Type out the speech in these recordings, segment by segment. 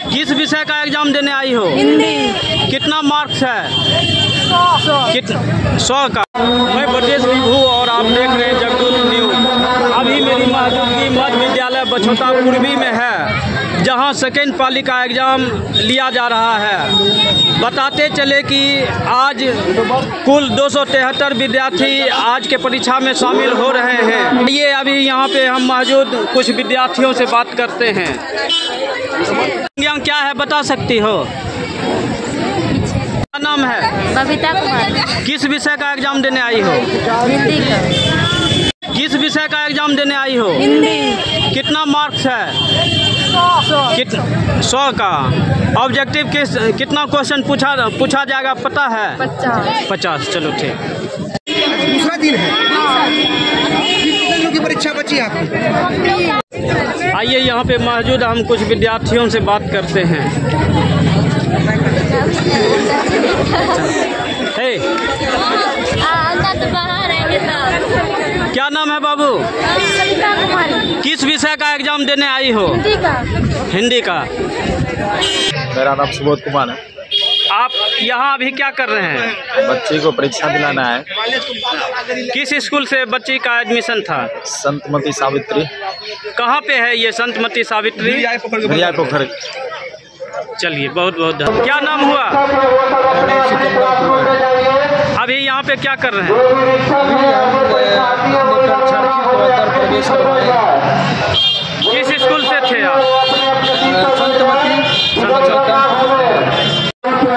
किस विषय का एग्जाम देने आई हो? हिंदी। कितना मार्क्स है? 100। कितना? 100 का। मैं ब्रजेश विभू और आप देख रहे हैं जगदूत न्यूज। अभी मेरी मौजूदगी मध्य विद्यालय बछौता पूर्वी में है, जहां सेकेंड पाली का एग्ज़ाम लिया जा रहा है। बताते चले कि आज कुल 273 विद्यार्थी आज के परीक्षा में शामिल हो रहे हैं। ये अभी यहाँ पे हम मौजूद कुछ विद्यार्थियों से बात करते हैं। क्या है बता सकती हो? क्या नाम है? बबीता कुमार। किस विषय का एग्जाम देने आई हो? हिंदी का। किस विषय का एग्जाम देने आई हो? हिंदी। कितना मार्क्स है? 100। कितना? 100 का। ऑब्जेक्टिव कितना क्वेश्चन पूछा जाएगा पता है? 50। चलो ठीक। दूसरा दिन है, की परीक्षा बची आपकी। आइए यहाँ पे मौजूद हम कुछ विद्यार्थियों से बात करते हैं। हे, क्या नाम है बाबू? बबीता कुमार। किस विषय का एग्जाम देने आई हो? हिंदी का। हिंदी का। मेरा नाम सुबोध कुमार है। आप यहाँ अभी क्या कर रहे हैं? बच्चे को परीक्षा दिलाना है। किस स्कूल से बच्ची का एडमिशन था? संतमती सावित्री। कहाँ पे है ये संतमती सावित्री? भैया पोखर। चलिए बहुत बहुत धन्यवाद। क्या नाम हुआ? अभी यहाँ पे क्या कर रहे हैं? किस स्कूल से थे आप?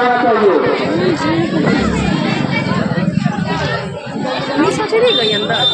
नहीं गई अंदर।